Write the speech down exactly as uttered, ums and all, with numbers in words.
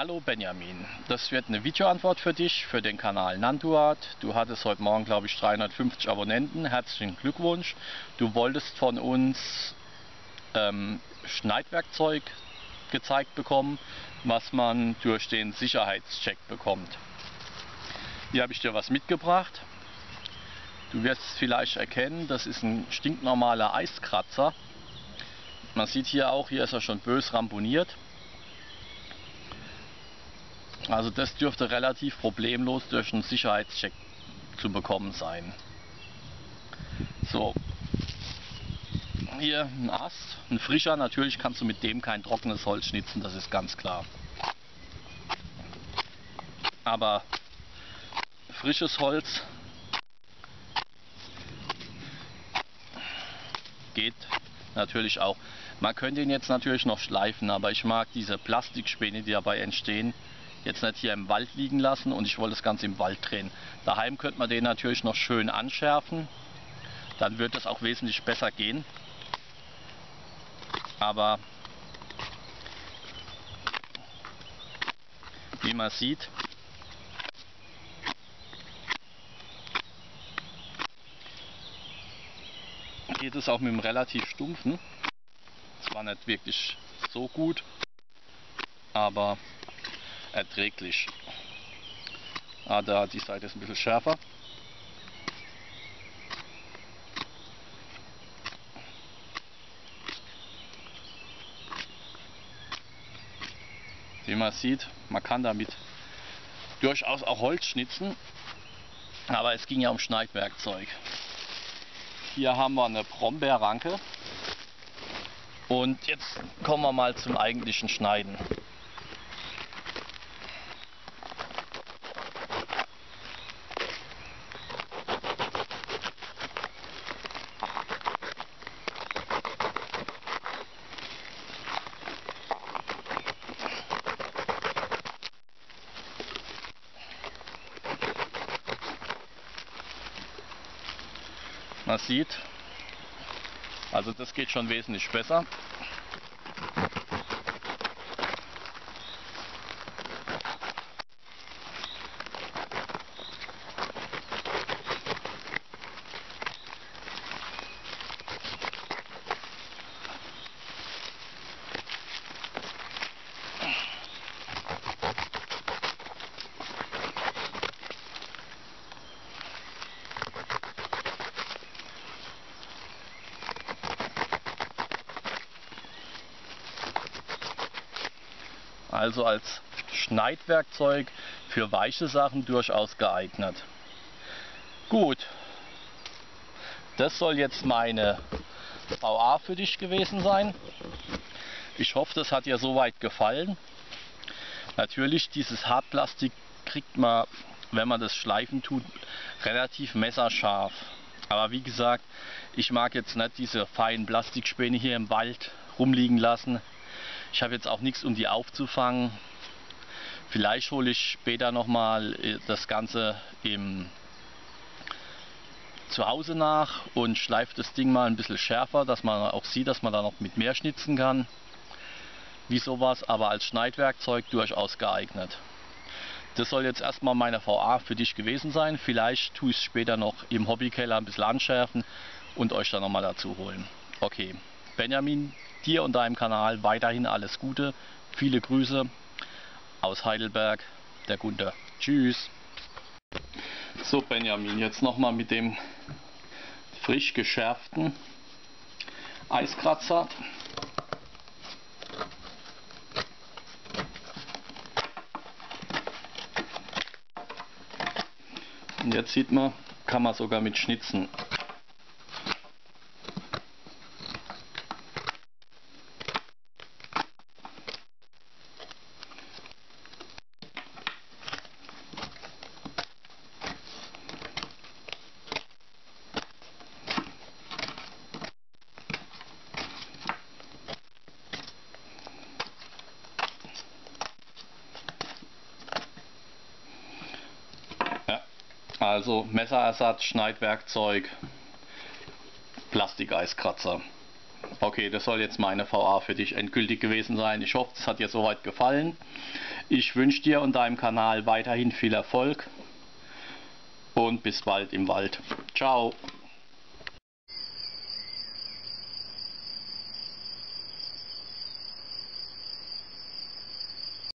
Hallo Benjamin, das wird eine Videoantwort für dich, für den Kanal Nantuart. Du hattest heute Morgen, glaube ich, dreihundertfünfzig Abonnenten. Herzlichen Glückwunsch. Du wolltest von uns ähm, Schneidwerkzeug gezeigt bekommen, was man durch den Sicherheitscheck bekommt. Hier habe ich dir was mitgebracht. Du wirst es vielleicht erkennen, das ist ein stinknormaler Eiskratzer. Man sieht hier auch, hier ist er schon bös ramponiert. Also das dürfte relativ problemlos durch einen Sicherheitscheck zu bekommen sein. So, hier ein Ast, ein frischer. Natürlich kannst du mit dem kein trockenes Holz schnitzen, das ist ganz klar. Aber frisches Holz geht natürlich auch. Man könnte ihn jetzt natürlich noch schleifen, aber ich mag diese Plastikspäne, die dabei entstehen, jetzt nicht hier im Wald liegen lassen, und ich wollte das Ganze im Wald drehen. Daheim könnte man den natürlich noch schön anschärfen, dann wird es auch wesentlich besser gehen. Aber wie man sieht, geht es auch mit dem relativ stumpfen. Zwar nicht wirklich so gut, aber erträglich. Ah, da die Seite ist ein bisschen schärfer. Wie man sieht, man kann damit durchaus auch Holz schnitzen, aber es ging ja um Schneidwerkzeug. Hier haben wir eine Brombeerranke und jetzt kommen wir mal zum eigentlichen Schneiden. Man sieht, also das geht schon wesentlich besser. Also als Schneidwerkzeug für weiche Sachen durchaus geeignet. Gut, das soll jetzt meine V A für dich gewesen sein. Ich hoffe, das hat dir soweit gefallen. Natürlich, dieses Hartplastik kriegt man, wenn man das schleifen tut, relativ messerscharf. Aber wie gesagt, ich mag jetzt nicht diese feinen Plastikspäne hier im Wald rumliegen lassen. Ich habe jetzt auch nichts, um die aufzufangen. Vielleicht hole ich später nochmal das Ganze im zu Hause nach und schleife das Ding mal ein bisschen schärfer, dass man auch sieht, dass man da noch mit mehr schnitzen kann. Wie sowas, aber als Schneidwerkzeug durchaus geeignet. Das soll jetzt erstmal meine V A für dich gewesen sein. Vielleicht tue ich es später noch im Hobbykeller ein bisschen anschärfen und euch dann nochmal dazu holen. Okay, Benjamin, dir und deinem Kanal weiterhin alles Gute. Viele Grüße aus Heidelberg, der Gunter. Tschüss. So Benjamin, jetzt nochmal mit dem frisch geschärften Eiskratzer. Und jetzt sieht man, kann man sogar mit schnitzen. Also Messerersatz, Schneidwerkzeug, Plastikeiskratzer. Okay, das soll jetzt meine V A für dich endgültig gewesen sein. Ich hoffe, es hat dir soweit gefallen. Ich wünsche dir und deinem Kanal weiterhin viel Erfolg und bis bald im Wald. Ciao!